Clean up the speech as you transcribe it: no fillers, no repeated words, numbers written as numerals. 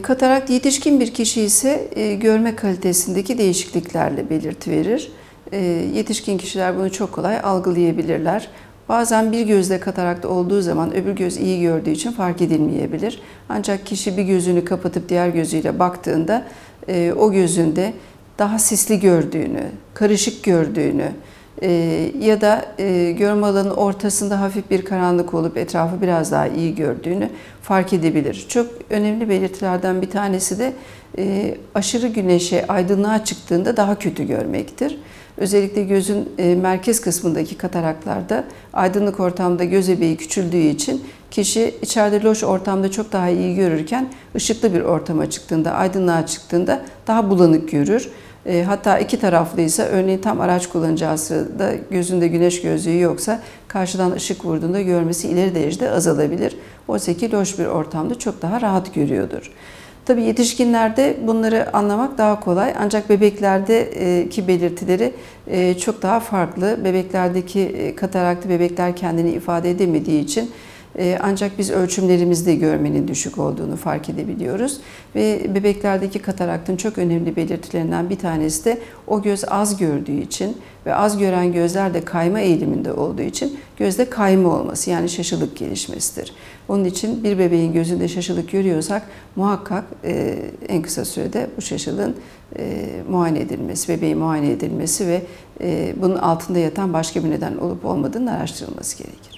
Katarakt yetişkin bir kişi ise görme kalitesindeki değişikliklerle belirti verir. Yetişkin kişiler bunu çok kolay algılayabilirler. Bazen bir gözde katarakt olduğu zaman öbür göz iyi gördüğü için fark edilmeyebilir. Ancak kişi bir gözünü kapatıp diğer gözüyle baktığında o gözünde daha sisli gördüğünü, karışık gördüğünü ya da görme alanının ortasında hafif bir karanlık olup etrafı biraz daha iyi gördüğünü fark edebilir. Çok önemli belirtilerden bir tanesi de aşırı güneşe, aydınlığa çıktığında daha kötü görmektir. Özellikle gözün merkez kısmındaki kataraklarda aydınlık ortamda göz bebeği küçüldüğü için kişi içeride loş ortamda çok daha iyi görürken ışıklı bir ortama çıktığında, aydınlığa çıktığında daha bulanık görür. Hatta iki taraflıysa, örneğin tam araç kullanacağı sırada gözünde güneş gözlüğü yoksa karşıdan ışık vurduğunda görmesi ileri derecede azalabilir. Oysa ki loş bir ortamda çok daha rahat görüyordur. Tabii yetişkinlerde bunları anlamak daha kolay, ancak bebeklerdeki belirtileri çok daha farklı. Bebeklerdeki kataraktı bebekler kendini ifade edemediği için ancak biz ölçümlerimizde görmenin düşük olduğunu fark edebiliyoruz. Ve bebeklerdeki kataraktın çok önemli belirtilerinden bir tanesi de o göz az gördüğü için ve az gören gözler de kayma eğiliminde olduğu için gözde kayma olması, yani şaşılık gelişmesidir. Onun için bir bebeğin gözünde şaşılık görüyorsak muhakkak en kısa sürede bu şaşılığın muayene edilmesi, bebeğin muayene edilmesi ve bunun altında yatan başka bir neden olup olmadığının araştırılması gerekir.